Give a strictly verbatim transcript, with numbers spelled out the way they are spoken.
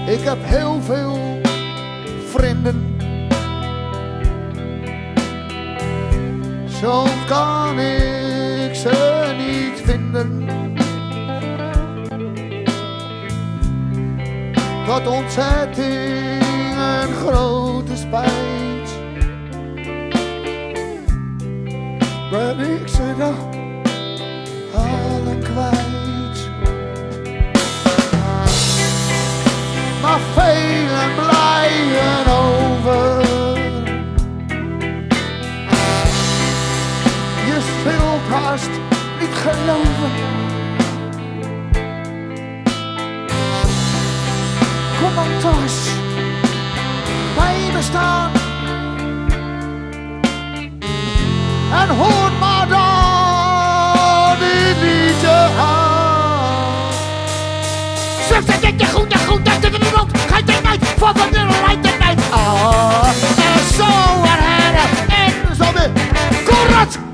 Ik heb heel veel vrienden. Zo kan ik ze niet vinden. Tot ontzetting en grote spijt ben ik ze dan allen kwijt. Maar velen blijven over. Je zult haast niet geloven. Kom dan toch eens bij me staan en hoor maar dan dit liedje aan. Zeg dat dit je goed en goed dat er niemand gaat er niet van van de lijkt er niet. Ah, en zo herhalen en zo weer. Correct!